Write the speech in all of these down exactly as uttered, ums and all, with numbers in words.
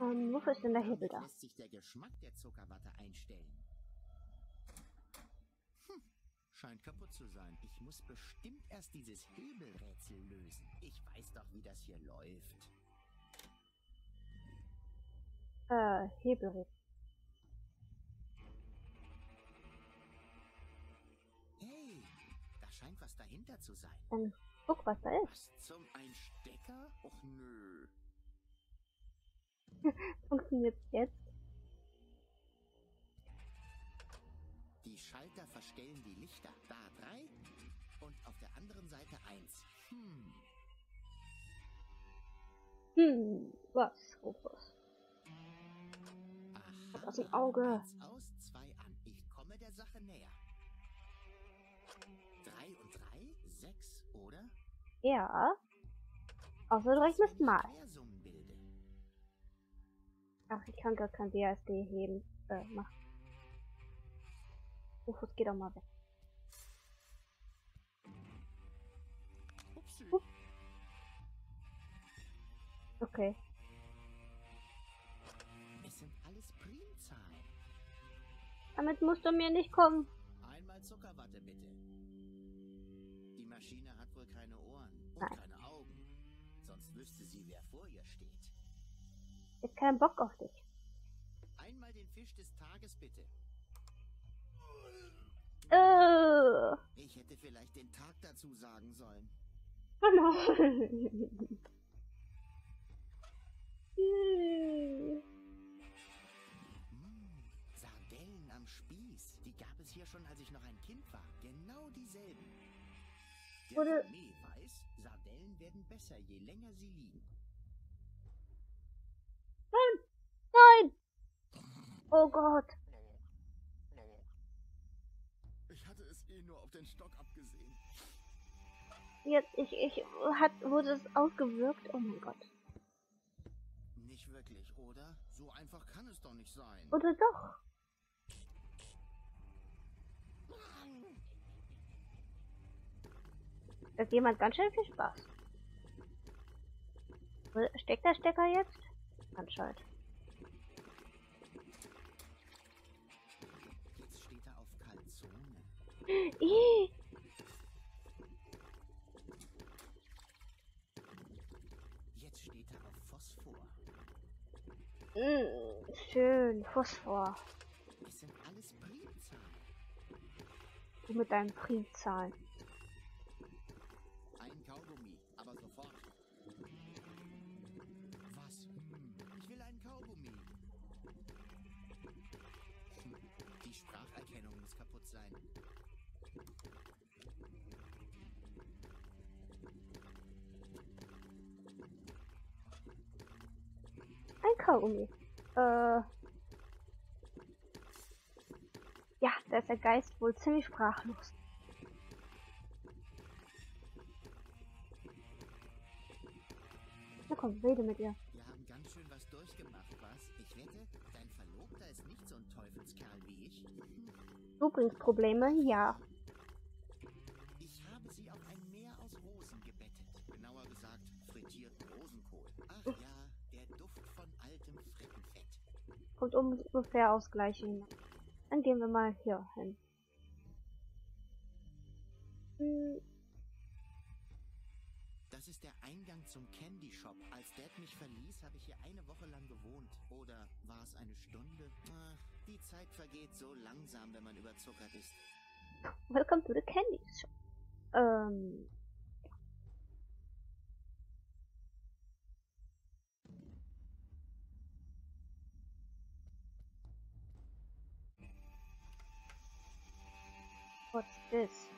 Ähm, wofür ist denn der Hebel da? Lässt sich der Geschmack der Zuckerwatte einstellen. Hm, scheint kaputt zu sein. Ich muss bestimmt erst dieses Hebelrätsel lösen. Ich weiß doch, wie das hier läuft. Äh, Hebelrätsel. Hey, da scheint was dahinter zu sein. Dann guck, was da ist. Was zum ein Stecker? Och nö. Funktioniert jetzt? Die Schalter verstellen die Lichter. Da drei und auf der anderen Seite eins. Hm. Hm, was, Rufus? Aha. Aus dem Auge. Eins aus, zwei an. Ich komme der Sache näher. Drei und drei? Sechs, oder? Ja. Außer du rechnest mal. Quersummen bilde. Ach, ich kann gar kein W A S D heben. Äh, machen. Rufus, geh doch mal weg. Upsi. Up. Okay. Es sind alles Primzahlen. Damit musst du mir nicht kommen. Einmal Zuckerwatte, bitte. Die Maschine hat wohl keine Ohren und Nein. keine Augen. Sonst wüsste sie, wer vor ihr steht. Ich hab keinen Bock auf dich. Einmal den Fisch des Tages, bitte. Äh. Ich hätte vielleicht den Tag dazu sagen sollen. Genau. Hm, Sardellen am Spieß. Die gab es hier schon, als ich noch ein Kind war. Genau dieselben. Der Oder- Gourmet weiß, Sardellen werden besser, je länger sie liegen. Nein! Oh Gott. Ich hatte es eh nur auf den Stock abgesehen. Jetzt, ich, ich, hat, wurde es ausgewirkt? Oh mein Gott. Nicht wirklich, oder? So einfach kann es doch nicht sein. Oder doch? Da hat jemand ganz schön viel Spaß. Wo steckt der Stecker jetzt? Anscheinend. Jetzt steht er auf Calzone. Ih, Jetzt steht er auf Phosphor. mm, schön. Phosphor. Es sind alles Primzahlen. Du mit deinen Primzahlen. Ein Kaugummi, aber sofort. Was? Hm, ich will einen Kaugummi. Hm, die Spracherkennung muss kaputt sein. Ein Kaugummi. Äh. Ja, da ist der Geist wohl ziemlich sprachlos. Na komm, rede mit ihr. Wir haben ganz schön was durchgemacht, was? Ich wette, dein Verlobter ist nicht so ein Teufelskerl wie ich. Du bringst Probleme? Ja. Ich habe sie auf ein Meer aus Rosen gebettet. Genauer gesagt, frittierten Rosenkohl. Ach ja, der Duft von altem Frittenfett. Kommt ungefähr aufs Gleiche hin. Dann gehen wir mal hier hin. Hm, Das ist der Eingang zum Candy Shop. Als Dad mich verließ, habe ich hier eine Woche lang gewohnt. Oder war es eine Stunde? Ah, die Zeit vergeht so langsam, wenn man überzuckert ist. welcome to the candy shop. Ähm. What's this?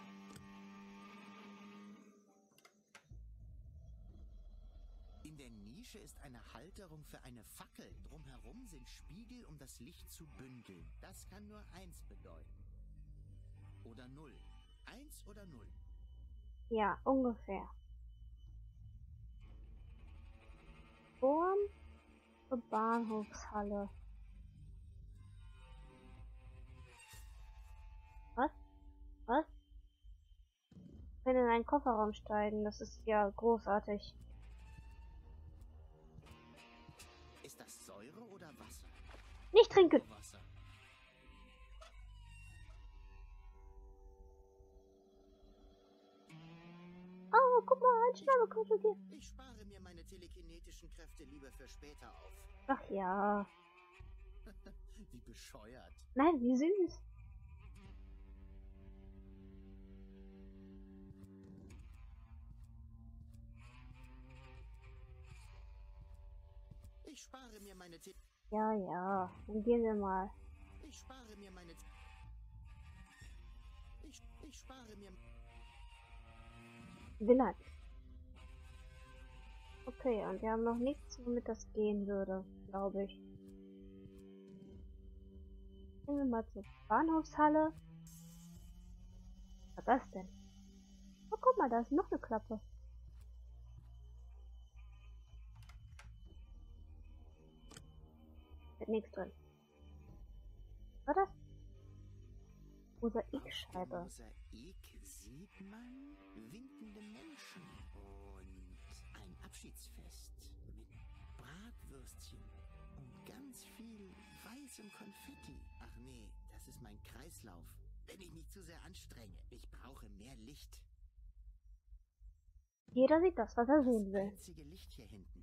In der Nische ist eine Halterung für eine Fackel. Drumherum sind Spiegel, um das Licht zu bündeln. Das kann nur eins bedeuten. Oder null. Eins oder null. Ja, ungefähr. Form zur Bahnhofshalle. Was? Was? Ich kann in einen Kofferraum steigen, das ist ja großartig. Ist das Säure oder Wasser? Nicht trinken! Nur Wasser. Oh, guck mal, ein Schnabelkrokodil. Ich spare mir meine telekinetischen Kräfte lieber für später auf. Ach ja. Wie bescheuert. Nein, wie süß. Ich spare mir meine Te Ja, ja. Dann gehen wir mal. Ich spare mir meine Te Ich, ich spare mir... Villain. Okay, und wir haben noch nichts, womit das gehen würde, glaube ich. Gehen wir mal zur Bahnhofshalle. Was ist das denn? Oh, guck mal, da ist noch eine Klappe. Mit nichts drin. Was war das? Mosaikscheibe. Auf dem Mosaik sieht man winkende Menschen und ein Abschiedsfest mit Bratwürstchen und ganz viel weißem Konfetti. Ach nee, das ist mein Kreislauf. Wenn ich mich zu sehr anstrenge, ich brauche mehr Licht. Jeder sieht das, was er sehen Das will. einzige Licht hier hinten.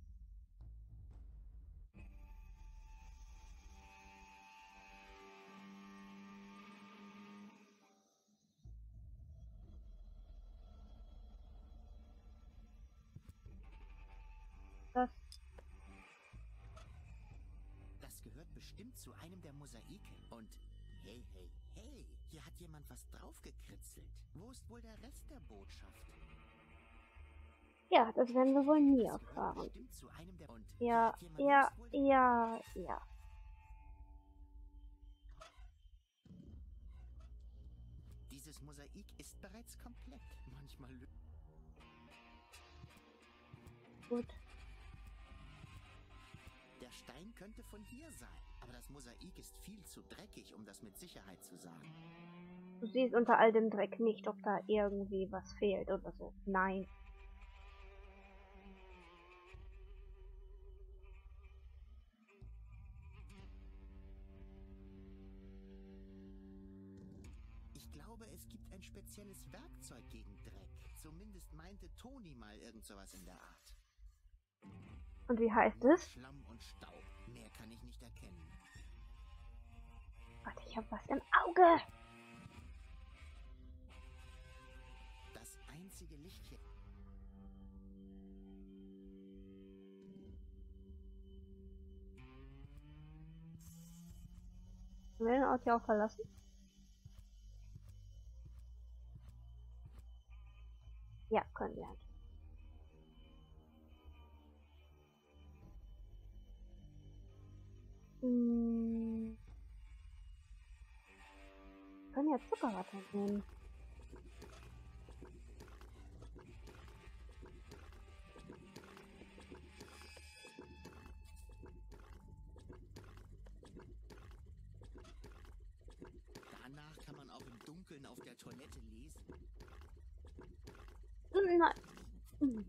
Das. Das gehört bestimmt zu einem der Mosaike. Und hey, hey, hey, hier hat jemand was draufgekritzelt. Wo ist wohl der Rest der Botschaft? Ja, das werden wir wohl nie Das gehört erfahren. bestimmt zu einem der... Und Ja, hat jemand- ja, wo ist wohl der- ja, ja. Dieses Mosaik ist bereits komplett. Manchmal... lü- Gut. Der Stein könnte von hier sein. Aber das Mosaik ist viel zu dreckig, um das mit Sicherheit zu sagen. Du siehst unter all dem Dreck nicht, ob da irgendwie was fehlt oder so. Nein. Ich glaube, es gibt ein spezielles Werkzeug gegen Dreck. Zumindest meinte Toni mal irgend sowas in der Art. Und wie heißt Nur es? Schlamm und Staub. Mehr kann ich nicht erkennen. Warte, ich hab was im Auge. Das einzige Licht hier... Können wir den Ort hier auch verlassen? Ja, können wir. Hm. Wir können ja Zuckerwatte nehmen. Danach kann man auch im Dunkeln auf der Toilette lesen. Nein. Hm.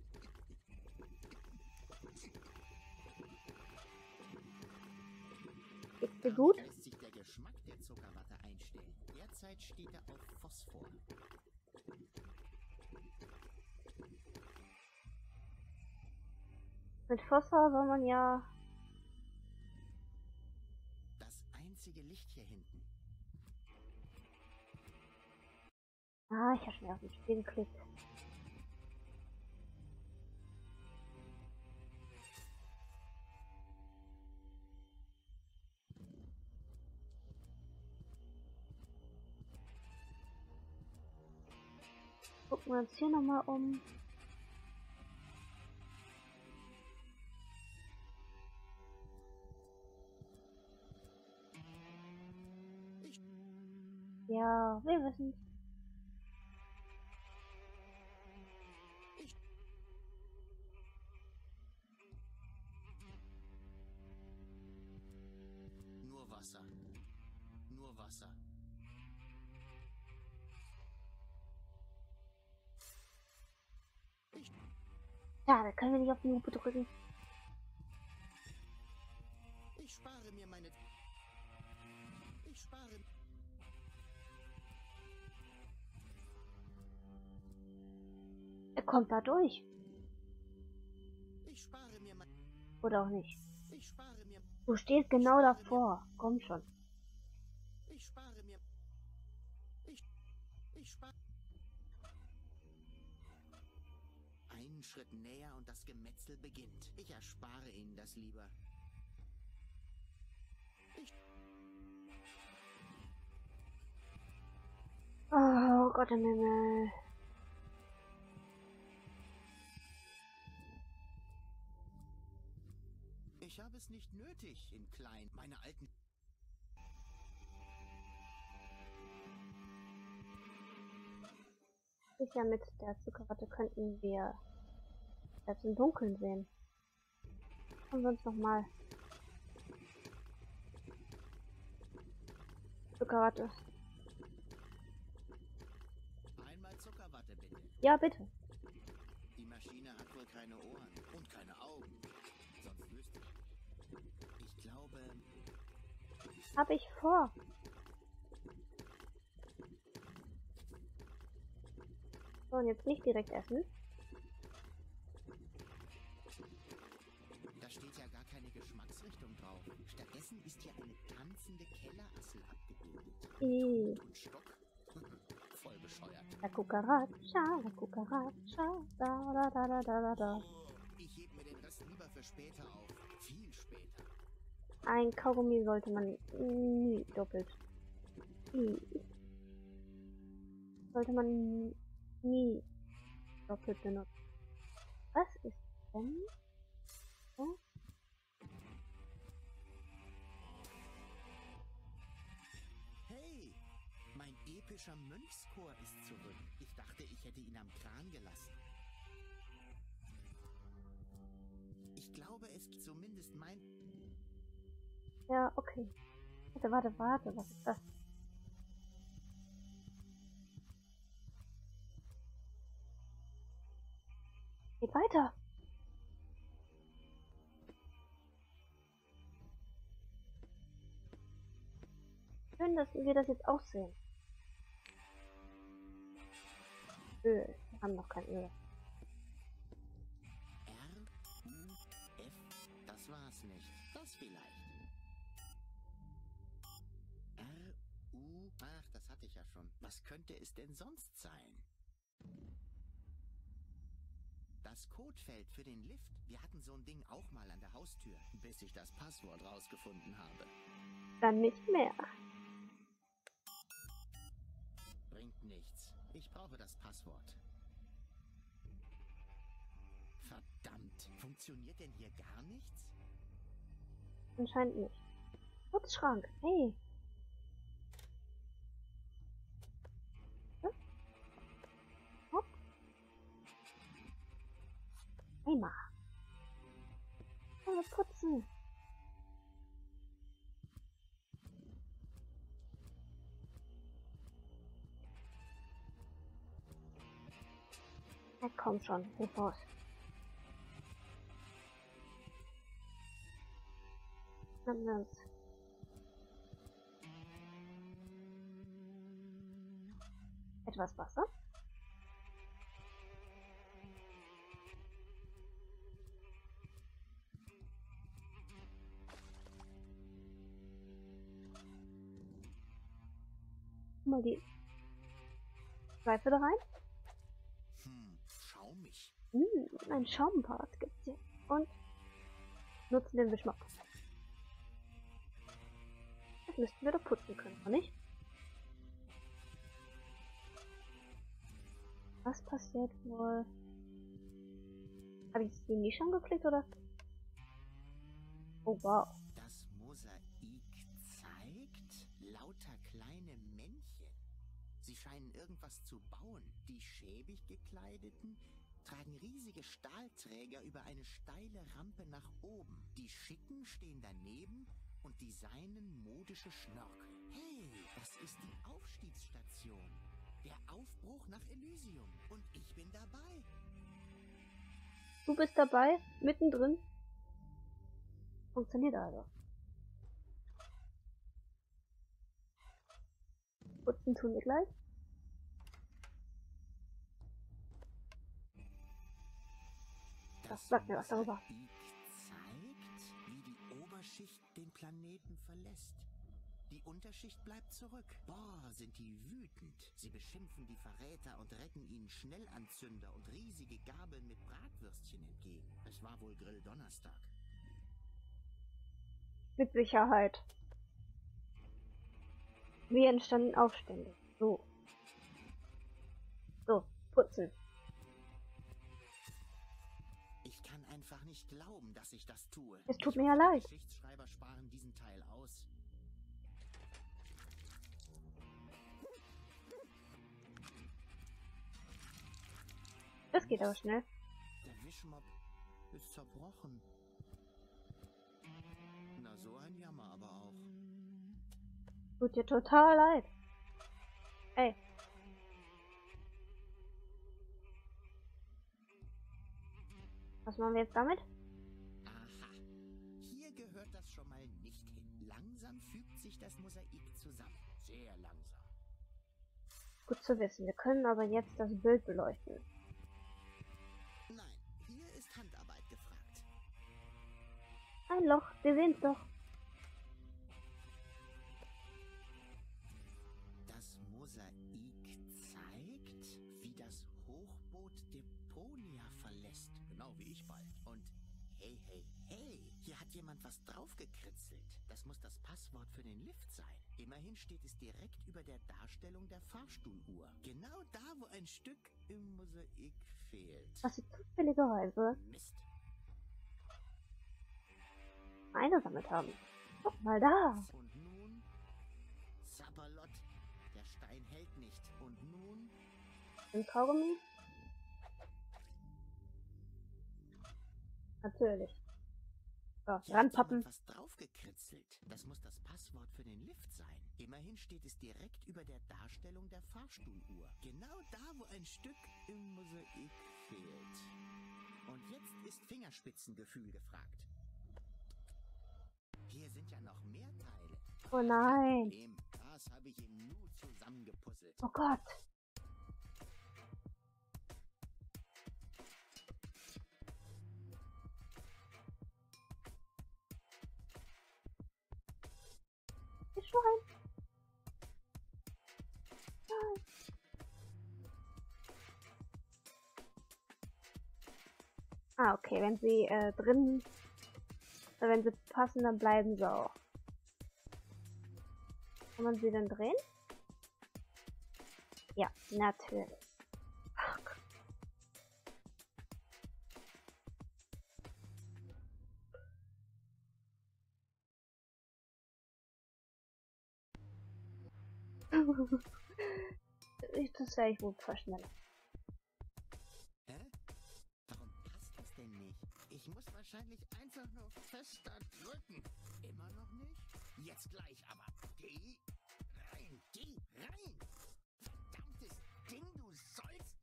Geht's dir gut? Lässt sich der Geschmack der Zuckerwatte einstellen. Derzeit steht er auf Phosphor. Mit Phosphor soll man ja... Das einzige Licht hier hinten. Ah, ich habe schon auf das Spiel geklickt. Gucken wir uns hier nochmal um. Ja, wir wissen. Nur Wasser. Nur Wasser. Ja, da können wir nicht auf die Lupe drücken. Ich spare mir meine... Ich spare... Er kommt da durch. Ich spare mir mein... Oder auch nicht. Ich spare mir... Du stehst genau davor. Komm schon. Ich spare mir... Ich... Ich spare... Einen Schritt näher und das Gemetzel beginnt. Ich erspare Ihnen das lieber. Ich... Oh Gott im Himmel. Ich habe es nicht nötig, in klein meine alten... Sicher, mit der Zuckerwatte könnten wir das im Dunkeln sehen. Schauen wir uns noch mal Zuckerwatte. Einmal Zuckerwatte, bitte. Ja, bitte. Die Maschine hat wohl keine Ohren und keine Augen. Sonst wüsste ich. Ich glaube... Hab ich vor. So, und jetzt nicht direkt essen. Da steht ja gar keine Geschmacksrichtung drauf. Stattdessen ist hier eine tanzende Kellerassel abgebildet. I. Und Stock. Voll bescheuert. La cucaracha, la cucaracha, da da da da da da da. Ich heb mir den Rest lieber für später auf. Viel später. Ein Kaugummi sollte man nie doppelt. Nie. Sollte man nie doppelt benutzen. Was ist denn? Oh. Hey, mein epischer Mönchschor ist zurück. Ich dachte, ich hätte ihn am Kran gelassen. Ich glaube, es ist zumindest mein... Ja, okay. Warte, warte, warte, was ist das? Geht weiter. Schön, dass wir das jetzt auch sehen. Öl. Wir haben noch kein Öl. R, U, F, das war's nicht. Das vielleicht. R, U, ach, das hatte ich ja schon. Was könnte es denn sonst sein? Das Codefeld für den Lift. Wir hatten so ein Ding auch mal an der Haustür, bis ich das Passwort rausgefunden habe. Dann nicht mehr. Bringt nichts. Ich brauche das Passwort. Verdammt. Funktioniert denn hier gar nichts? Anscheinend nicht. Putzschrank. Hey. Hm? Hopp. Eimer. Oh, putzen. Ja, komm schon, geht los. Nehmen wir uns. Etwas Wasser. Mal die Seife da rein. Hm, schaumig. Hm, ein Schaumbad gibt's hier. Und nutzen den Wischmopp. Das müssten wir doch putzen können, oder nicht? Was passiert wohl? Habe ich die nie schon geklickt, oder? Oh wow. Das Mosaik zeigt lauter kleine Männchen. Sie scheinen irgendwas zu bauen. Die schäbig gekleideten tragen riesige Stahlträger über eine steile Rampe nach oben. Die Schicken stehen daneben und designen modische Schnörkel. Hey, das ist die Aufstiegsstation. Der Aufbruch nach Elysium. Und ich bin dabei. Du bist dabei, mittendrin. Funktioniert also. Putzen tun wir gleich. Das sagt mir was darüber. Zeigt, wie die Oberschicht den Planeten verlässt. Die Unterschicht bleibt zurück. Boah, sind die wütend. Sie beschimpfen die Verräter und recken ihnen Schnellanzünder und riesige Gabeln mit Bratwürstchen entgegen. Es war wohl Grill-Donnerstag. Mit Sicherheit. Wie entstanden Aufstände? So. So, putzen. Ich kann einfach nicht glauben, dass ich das tue. Es tut Ich mir ja hoffe, die leid. Geschichtsschreiber sparen diesen Teil aus. Das geht aber schnell. Der Wischmopp ist zerbrochen. Na, so ein Jammer aber auch. Tut dir total leid. Ey. Was machen wir jetzt damit? Aha. Hier gehört das schon mal nicht hin. Langsam fügt sich das Mosaik zusammen. Sehr langsam. Gut zu wissen. Wir können aber jetzt das Bild beleuchten. Nein, hier ist Handarbeit gefragt. Ein Loch. Wir sehen es doch. Das Mosaik zeigt, wie das Hochboot Deponia verlässt. Genau wie ich bald. Und hey, hey, hey, hier hat jemand was draufgekritzelt. Das muss das Passwort für den Lift sein. Immerhin steht es direkt über der Darstellung der Fahrstuhluhr. Genau da, wo ein Stück im Mosaik fehlt. Was sie zufälligerweise Mist. eingesammelt haben. Guck mal da. Und nun? Sapperlot. Der Stein hält nicht. Und nun? Ein Kaugummi? Natürlich. So, Hier hat ranpappen. jemand was draufgekritzelt. Das muss das Passwort für den Lift sein. Immerhin steht es direkt über der Darstellung der Fahrstuhluhr. Genau da, wo ein Stück im Mosaik fehlt. Und jetzt ist Fingerspitzengefühl gefragt. Hier sind ja noch mehr Teile. Oh nein. Problem. Das habe ich im Nu zusammengepuzzelt. Oh Gott. Ihr Schwein. Nein. Ah, okay. Wenn sie äh, drin, äh, wenn sie passen, dann bleiben sie auch. Kann man sie denn drehen? Ja, natürlich. Fuck. Das werde ich wohl verschnellen. Hä? Warum passt das denn nicht? Ich muss wahrscheinlich einfach nur fester drücken. Immer noch nicht? Jetzt gleich aber. Geh rein, geh rein! Verdammtes Ding, du sollst!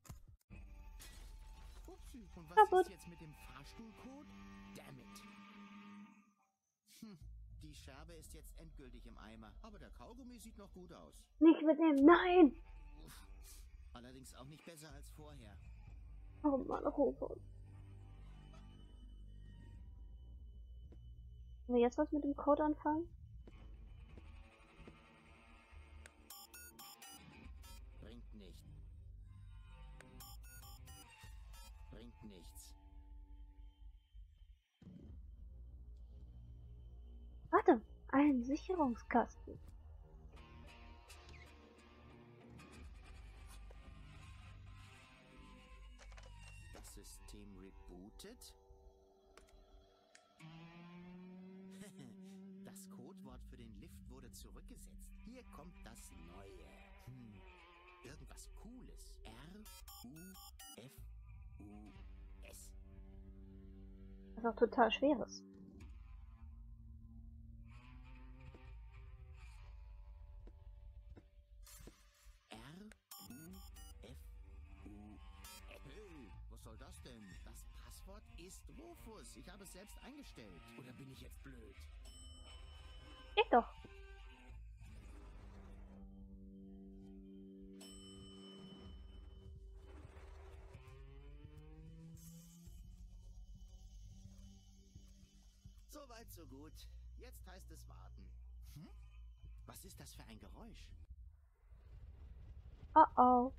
Upsi, und was Kaputt. ist jetzt mit dem Fahrstuhlcode? Damn it! Hm, die Scherbe ist jetzt endgültig im Eimer, aber der Kaugummi sieht noch gut aus. Nicht mitnehmen, nein! Uff. Allerdings auch nicht besser als vorher. Oh Mann, Rufus. Können wir jetzt was mit dem Code anfangen? Bringt nicht. Bringt nichts. Warte, ein Sicherungskasten. Das System rebootet. Das Codewort für den Lift wurde zurückgesetzt. Hier kommt das Neue. Hm. Irgendwas Cooles. R U F U S. Was auch total schweres. R U F U S. Hey, was soll das denn? Das Passwort ist Rufus. Ich habe es selbst eingestellt. Oder bin ich jetzt blöd? Geht doch. Soweit, so gut. Jetzt heißt es warten. Hm? Was ist das für ein Geräusch? Oh oh.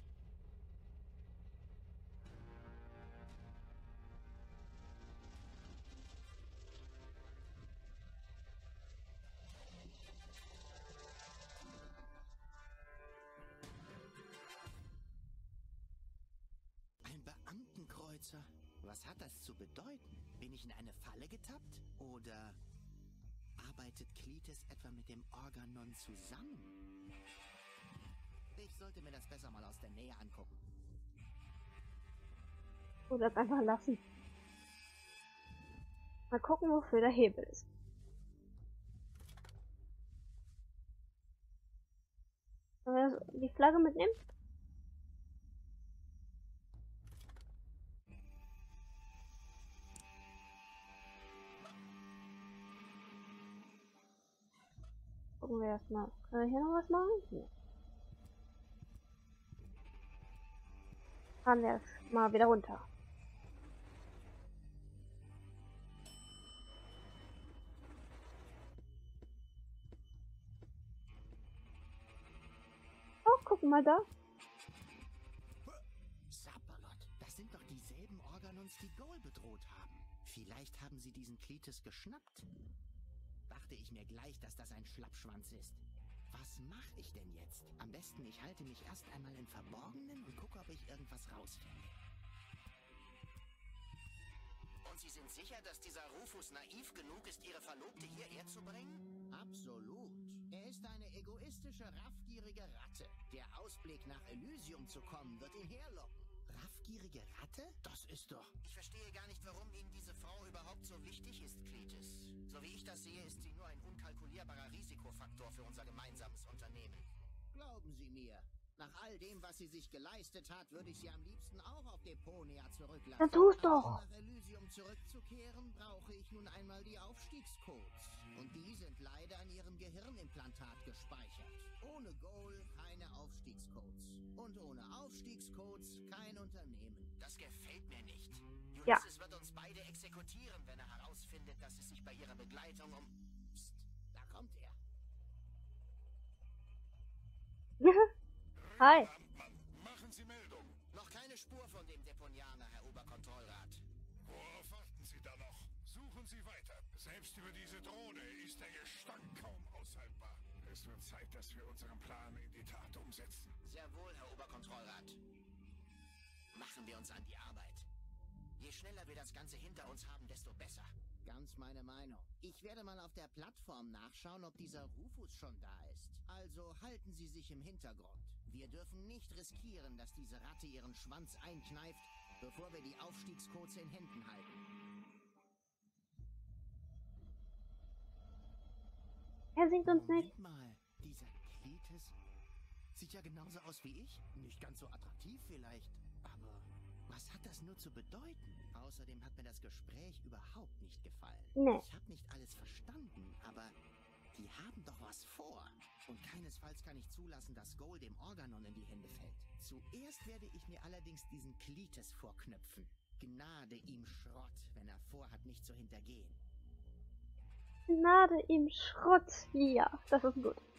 Ein Beamtenkreuzer. Was hat das zu bedeuten? Bin ich in eine Falle getappt? Oder arbeitet Kletis etwa mit dem Organon zusammen? Ich sollte mir das besser mal aus der Nähe angucken. Oder das einfach lassen. Mal gucken, wofür der Hebel ist. Sollen wir die Flagge mitnehmen? Gucken wir erstmal. Können wir hier noch was machen? Nee. Fahren wir erst mal wieder runter. Oh, guck mal da. Sapperlot, das sind doch dieselben Organons, die Goal bedroht haben. Vielleicht haben sie diesen Kletis geschnappt. Dachte ich mir gleich, dass das ein Schlappschwanz ist. Was mache ich denn jetzt? Am besten, ich halte mich erst einmal im Verborgenen und gucke, ob ich irgendwas rausfinde. Und Sie sind sicher, dass dieser Rufus naiv genug ist, Ihre Verlobte hierher zu bringen? Absolut. Er ist eine egoistische, raffgierige Ratte. Der Ausblick, nach Elysium zu kommen, wird ihn herlocken. Raffgierige Ratte? Das ist doch... Ich verstehe gar nicht, warum Ihnen diese Frau überhaupt so wichtig ist, Kletis. So wie ich das sehe, ist sie nur ein unkalkulierbarer Risikofaktor für unser gemeinsames Unternehmen. Glauben Sie mir, nach all dem, was sie sich geleistet hat, würde ich sie am liebsten auch auf Deponia zurücklassen. Dann tu's doch. Aber um nach Elysium zurückzukehren, brauche ich nun einmal die Aufstiegscodes. Und die sind leider an ihrem Gehirnimplantat gespeichert. Ohne Goal keine Aufstiegscodes. Und ohne Aufstiegscodes kein Unternehmen. Das gefällt mir nicht. Ja. Ulysses wird uns beide exekutieren, wenn er herausfindet, dass es sich bei ihrer Begleitung um... Psst, da kommt er. Hi. Machen Sie Meldung. Noch keine Spur von dem Deponianer, Herr Oberkontrollrat. Worauf warten Sie da noch? Suchen Sie weiter. Selbst über diese Drohne ist der Gestank kaum aushaltbar. Es wird Zeit, dass wir unseren Plan in die Tat umsetzen. Sehr wohl, Herr Oberkontrollrat. Machen wir uns an die Arbeit. Je schneller wir das Ganze hinter uns haben, desto besser. Ganz meine Meinung. Ich werde mal auf der Plattform nachschauen, ob dieser Rufus schon da ist. Also halten Sie sich im Hintergrund. Wir dürfen nicht riskieren, dass diese Ratte ihren Schwanz einkneift, bevor wir die Aufstiegscodes in Händen halten. Er sieht uns nicht. Moment mal, dieser Kletis sieht ja genauso aus wie ich. Nicht ganz so attraktiv vielleicht, aber was hat das nur zu bedeuten? Außerdem hat mir das Gespräch überhaupt nicht gefallen. Nee. Ich habe nicht alles verstanden, aber die haben doch was vor. Und keinesfalls kann ich zulassen, dass Goal dem Organon in die Hände fällt. Zuerst werde ich mir allerdings diesen Kletis vorknöpfen. Gnade ihm Schrott, wenn er vorhat, mich zu hintergehen. Gnade ihm Schrott. Ja, das ist gut.